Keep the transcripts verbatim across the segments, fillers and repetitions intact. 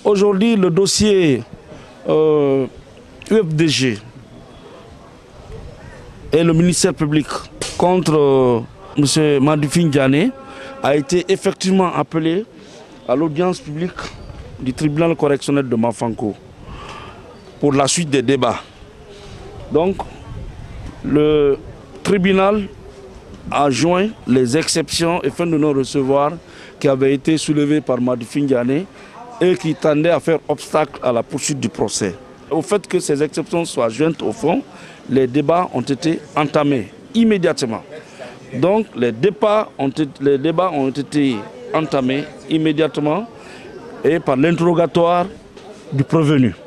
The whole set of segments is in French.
Aujourd'hui, le dossier euh, U F D G et le ministère public contre euh, M. Madifine Diané a été effectivement appelé à l'audience publique du tribunal correctionnel de Mafanko pour la suite des débats. Donc, le tribunal a joint les exceptions et fins de non-recevoir qui avaient été soulevées par Madifine Diané et qui tendaient à faire obstacle à la poursuite du procès. Au fait que ces exceptions soient jointes au fond, les débats ont été entamés immédiatement. Donc les débats ont été, les débats ont été entamés immédiatement et par l'interrogatoire du prévenu.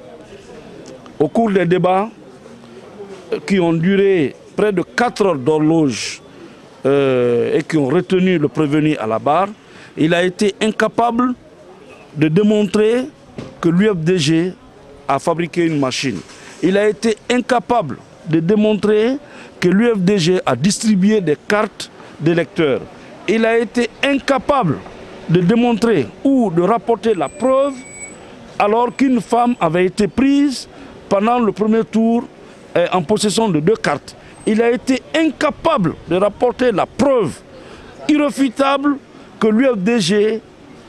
Au cours des débats qui ont duré près de quatre heures d'horloge euh, et qui ont retenu le prévenu à la barre, il a été incapable de démontrer que l'U F D G a fabriqué une machine. Il a été incapable de démontrer que l'U F D G a distribué des cartes d'électeurs. Il a été incapable de démontrer ou de rapporter la preuve alors qu'une femme avait été prise pendant le premier tour eh, en possession de deux cartes. Il a été incapable de rapporter la preuve irréfutable que l'U F D G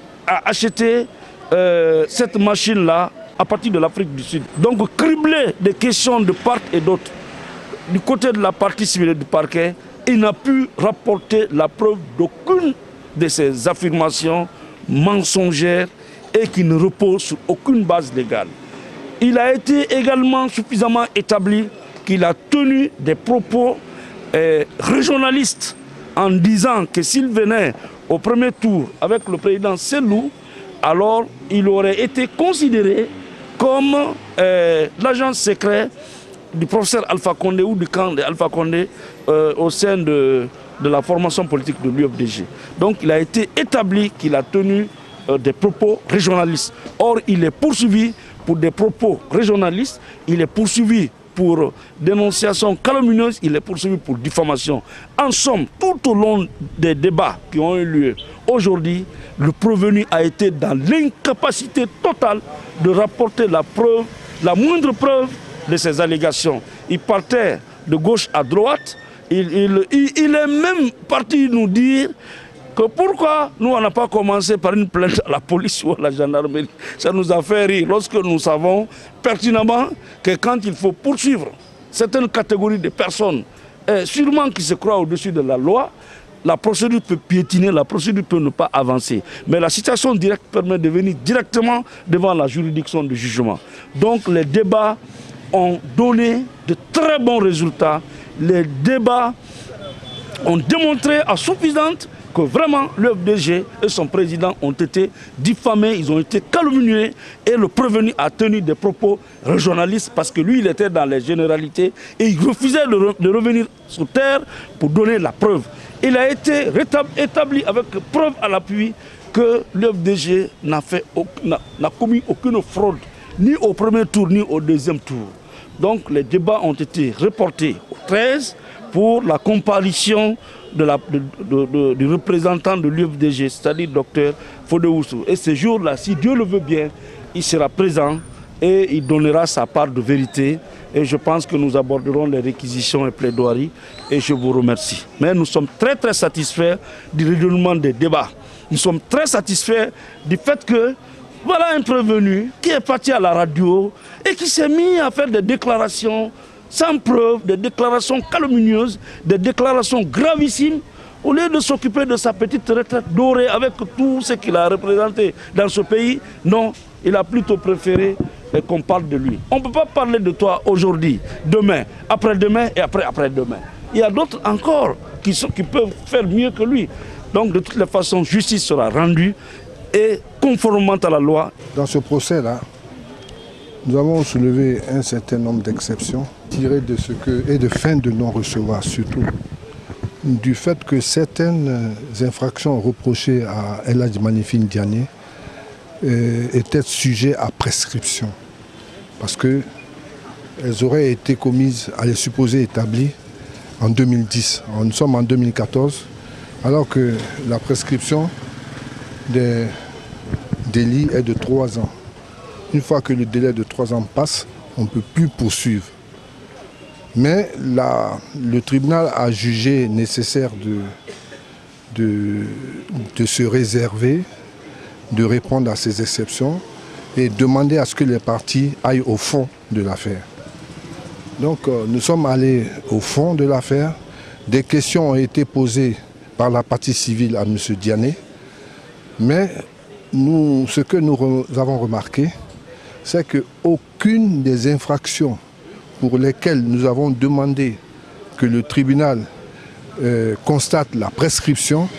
a acheté euh, cette machine-là à partir de l'Afrique du Sud. Donc criblé des questions de part et d'autre, du côté de la partie civile du parquet, il n'a pu rapporter la preuve d'aucune de ces affirmations mensongères et qui ne reposent sur aucune base légale. Il a été également suffisamment établi qu'il a tenu des propos eh, régionalistes en disant que s'il venait au premier tour avec le président Selou, alors il aurait été considéré comme euh, l'agent secret du professeur Alpha Condé ou du camp d'Alpha Condé euh, au sein de, de la formation politique de l'U F D G. Donc il a été établi qu'il a tenu euh, des propos régionalistes. Or, il est poursuivi pour des propos régionalistes, il est poursuivi pour dénonciation calomnieuse, il est poursuivi pour diffamation. En somme, tout au long des débats qui ont eu lieu aujourd'hui, le prévenu a été dans l'incapacité totale de rapporter la preuve, la moindre preuve de ces allégations. Il partait de gauche à droite, il, il, il, il est même parti nous dire que pourquoi nous on n'a pas commencé par une plainte à la police ou à la gendarmerie. Ça nous a fait rire lorsque nous savons pertinemment que quand il faut poursuivre certaines catégories de personnes, eh, sûrement qui se croient au-dessus de la loi, la procédure peut piétiner, la procédure peut ne pas avancer. Mais la citation directe permet de venir directement devant la juridiction de jugement. Donc les débats ont donné de très bons résultats. Les débats ont démontré à suffisante que vraiment l'U F D G et son président ont été diffamés, ils ont été calomniés et le prévenu a tenu des propos régionalistes parce que lui il était dans les généralités et il refusait de, re de revenir sur terre pour donner la preuve. Il a été établi avec preuve à l'appui que l'U F D G n'a commis aucune fraude, ni au premier tour, ni au deuxième tour. Donc les débats ont été reportés au treize pour la comparution de la, de, de, de, du représentant de l'U F D G, c'est-à-dire docteur Fodéoussou. Et ce jour-là, si Dieu le veut bien, il sera présent et il donnera sa part de vérité. Et je pense que nous aborderons les réquisitions et plaidoiries. Et je vous remercie. Mais nous sommes très très satisfaits du déroulement des débats. Nous sommes très satisfaits du fait que voilà un prévenu qui est parti à la radio et qui s'est mis à faire des déclarations sans preuve, des déclarations calomnieuses, des déclarations gravissimes, au lieu de s'occuper de sa petite retraite dorée avec tout ce qu'il a représenté dans ce pays. Non, il a plutôt préféré qu'on parle de lui. On ne peut pas parler de toi aujourd'hui, demain, après-demain et après-après-demain. Il y a d'autres encore qui, sont, qui peuvent faire mieux que lui. Donc de toutes les façons, justice sera rendue et conformément à la loi. Dans ce procès-là, nous avons soulevé un certain nombre d'exceptions tirées de ce que, et de fins de non-recevoir surtout, du fait que certaines infractions reprochées à El Hadji Madifine Diané euh, étaient sujets à prescription, parce qu'elles auraient été commises, à les supposer établies, en deux mille dix. Nous sommes en deux mille quatorze, alors que la prescription des délits est de trois ans. une fois que le délai de trois ans passe, on ne peut plus poursuivre. Mais la, le tribunal a jugé nécessaire de, de, de se réserver, de répondre à ces exceptions et demander à ce que les parties aillent au fond de l'affaire. Donc euh, nous sommes allés au fond de l'affaire. Des questions ont été posées par la partie civile à M. Diané, mais nous, ce que nous re- avons remarqué, c'est qu'aucune des infractions pour lesquelles nous avons demandé que le tribunal euh, constate la prescription,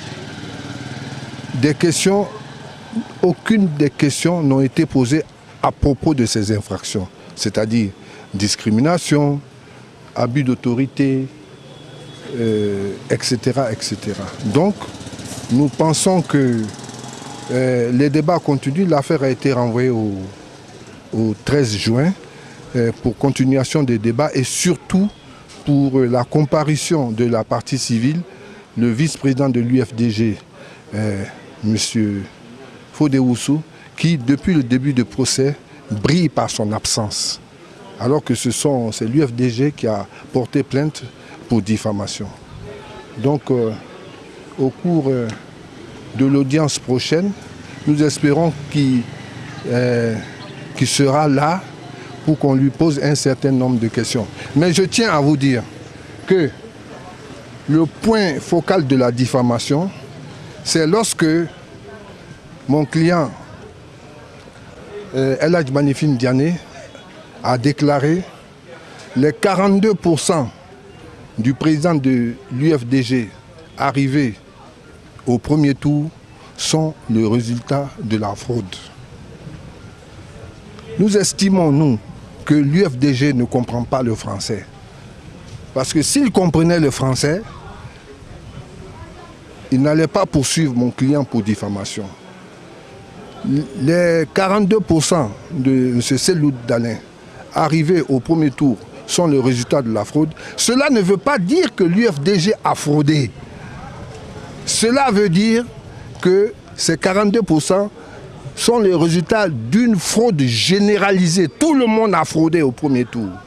des questions, aucune des questions n'ont été posées à propos de ces infractions, c'est-à-dire discrimination, abus d'autorité, euh, et cetera, et cetera. Donc, nous pensons que euh, les débats continuent. L'affaire a été renvoyée au, au treize juin euh, pour continuation des débats et surtout pour euh, la comparution de la partie civile, le vice-président de l'U F D G, euh, M. Fodé-Oussou, qui, depuis le début du procès, brille par son absence. Alors que ce sont, c'est l'U F D G qui a porté plainte pour diffamation. Donc, euh, au cours euh, de l'audience prochaine, nous espérons qu'il euh, qu'il sera là pour qu'on lui pose un certain nombre de questions. Mais je tiens à vous dire que le point focal de la diffamation, c'est lorsque mon client, euh, El Hadj Manifine Diané, a déclaré les quarante-deux pour cent du président de l'U F D G arrivé au premier tour sont le résultat de la fraude. Nous estimons, nous, que l'U F D G ne comprend pas le français. Parce que s'il comprenait le français, il n'allait pas poursuivre mon client pour diffamation. Les quarante-deux pour cent de M. Seloud Dalin arrivés au premier tour sont le résultat de la fraude. Cela ne veut pas dire que l'U F D G a fraudé. Cela veut dire que ces quarante-deux pour cent sont le résultat d'une fraude généralisée. Tout le monde a fraudé au premier tour.